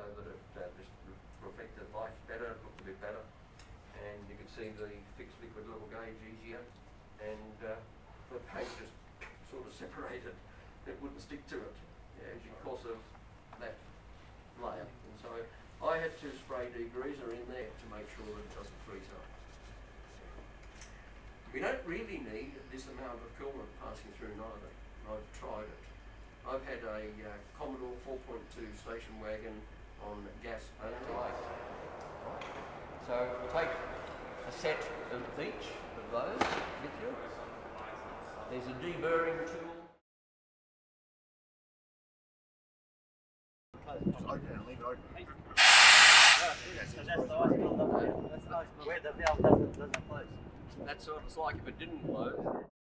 that it just reflected life better, it looked a bit better, and you could see the fixed liquid level gauge easier, and the paint just sort of separated. It wouldn't stick to it because of that layer. And so I had to spray degreaser in there to make sure that it doesn't freeze up. We don't really need this amount of coolant passing through neither. I've tried it. I've had a Commodore 4.2 station wagon on gas only. So we'll take a set of each of those with you. There's a deburring tool. Just open it and leave it open. Where the valve doesn't close. That's what it's like if it didn't close.